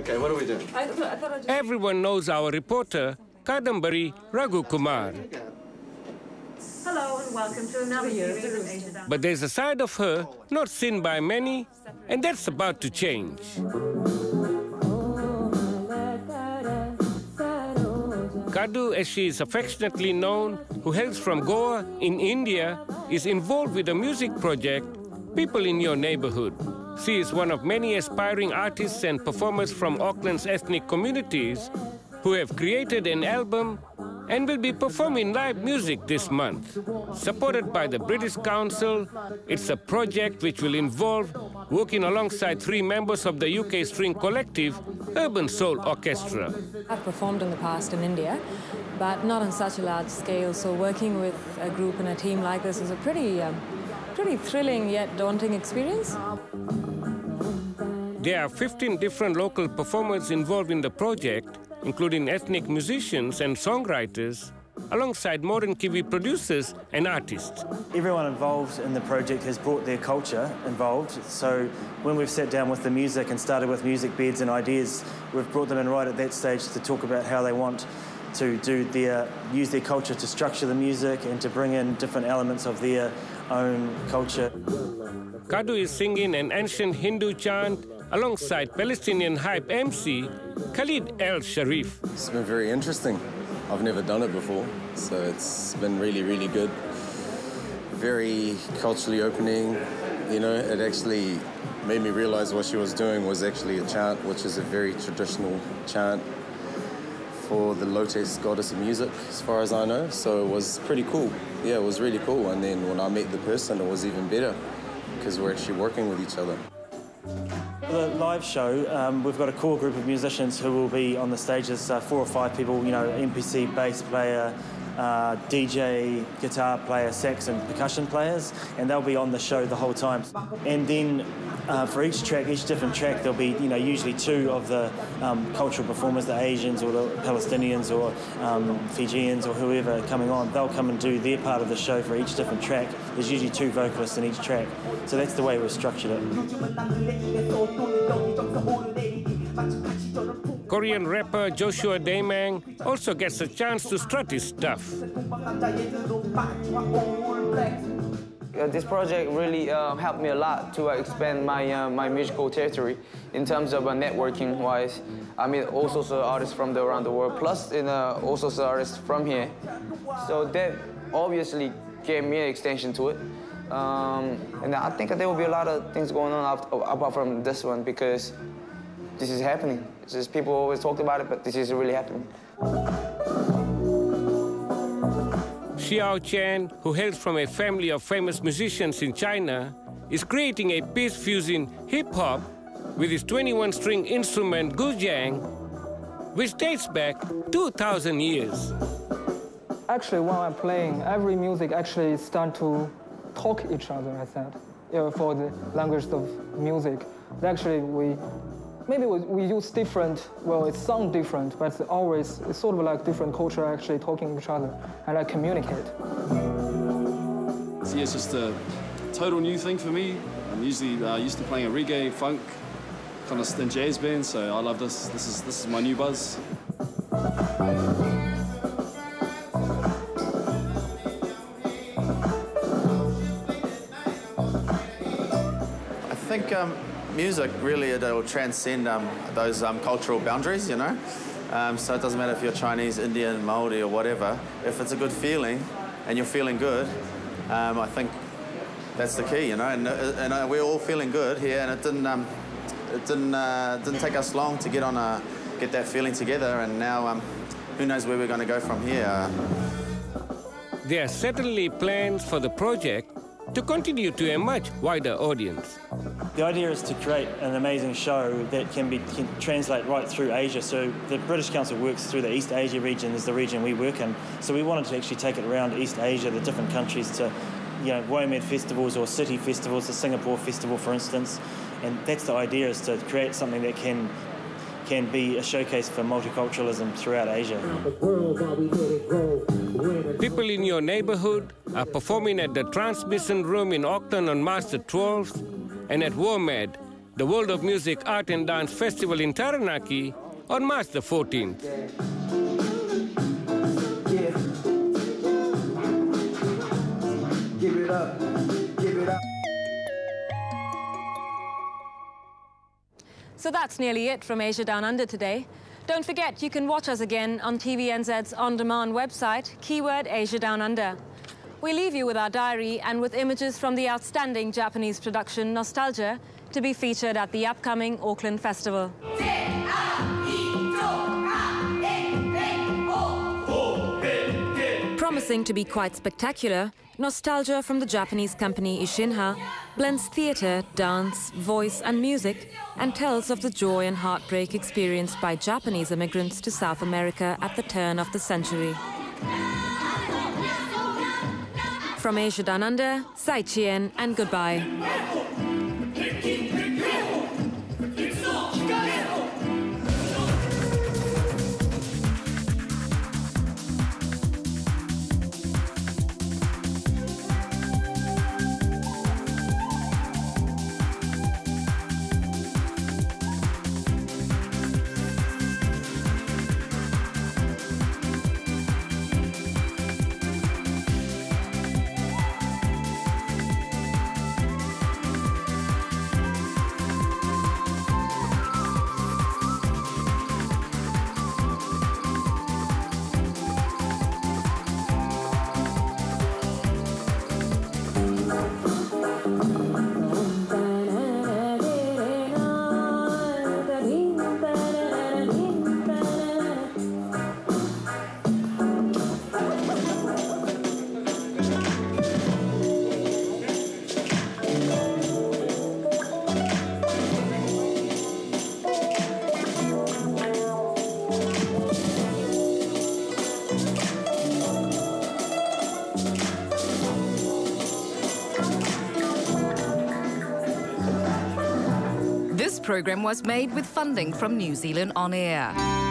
Okay, what are we doing? Everyone knows our reporter, Kadambari Raghukumar. Hello and welcome to another series of Asia. But there's a side of her not seen by many, and that's about to change. Kadu, as she is affectionately known, who hails from Goa in India, is involved with a music project, People in Your Neighborhood. She is one of many aspiring artists and performers from Auckland's ethnic communities who have created an album and will be performing live music this month. Supported by the British Council, it's a project which will involve working alongside 3 members of the UK string collective, Urban Soul Orchestra. I've performed in the past in India, but not on such a large scale, so working with a group and a team like this is a pretty thrilling yet daunting experience. There are 15 different local performers involved in the project, including ethnic musicians and songwriters, alongside modern Kiwi producers and artists. Everyone involved in the project has brought their culture involved, so when we've sat down with the music and started with music beds and ideas, we've brought them in right at that stage to talk about how they want to use their culture to structure the music and to bring in different elements of their own culture. Kadu is singing an ancient Hindu chant alongside Palestinian hype MC Khalid El Sharif. It's been very interesting. I've never done it before, so it's been really, really good. Very culturally opening. You know, it actually made me realize what she was doing was actually a chant, which is a very traditional chant for the Lotus goddess of music, as far as I know. So it was pretty cool. Yeah, it was really cool. And then when I met the person, it was even better because we're actually working with each other. For the live show, we've got a core group of musicians who will be on the stage. There's 4 or 5 people, you know, MPC, bass player, DJ, guitar player, sax and percussion players, and they'll be on the show the whole time. And then for each different track, there'll be, you know, usually 2 of the cultural performers, the Asians or the Palestinians or Fijians or whoever coming on. They'll come and do their part of the show for each different track. There's usually 2 vocalists in each track. So that's the way we've structured it. Korean rapper Joshua Daemang also gets a chance to strut his stuff. This project really helped me a lot to expand my musical territory in terms of networking-wise. I mean, all sorts of artists from around the world, plus all sorts of artists from here. So that obviously gave me an extension to it. And I think there will be a lot of things going on apart from this one because this is happening. It's just people always talk about it, but this is really happening. Xiao Chen, who hails from a family of famous musicians in China, is creating a piece fusing hip-hop with his 21-string instrument guzheng, which dates back 2,000 years. Actually, when I'm playing, every music actually starts to talk each other, I said, for the language of music. Actually, maybe we use different, well, it sounds different, but it's sort of like different culture actually talking to each other and I communicate. Yeah, it's just a total new thing for me. I'm usually used to playing a reggae, funk, kind of in jazz band, so I love this. This is my new buzz. I think music really, it'll transcend those cultural boundaries, you know? So it doesn't matter if you're Chinese, Indian, Maori or whatever. If it's a good feeling and you're feeling good, I think that's the key, you know? And we're all feeling good here, and it didn't take us long to get that feeling together, and now who knows where we're going to go from here. There are certainly plans for the project to continue to a much wider audience. The idea is to create an amazing show that can translate right through Asia. So the British Council works through the East Asia region, is the region we work in. So we wanted to actually take it around East Asia, the different countries, to, you know, WOMAD festivals or city festivals, the Singapore Festival, for instance. And that's the idea, is to create something that can be a showcase for multiculturalism throughout Asia. People in Your Neighborhood are performing at the Transmission Room in Auckland on March the 12th and at WOMAD the World of Music Art and Dance Festival in Taranaki on March the 14th. Give it up, give it up. So that's nearly it from Asia Down Under today. Don't forget, you can watch us again on TVNZ's on-demand website, keyword Asia Down Under. We leave you with our diary and with images from the outstanding Japanese production Nostalgia to be featured at the upcoming Auckland Festival. Promising to be quite spectacular, Nostalgia from the Japanese company Ishinha blends theatre, dance, voice and music and tells of the joy and heartbreak experienced by Japanese immigrants to South America at the turn of the century. From Asia Down Under, Sai Chien and goodbye. This program was made with funding from New Zealand On Air.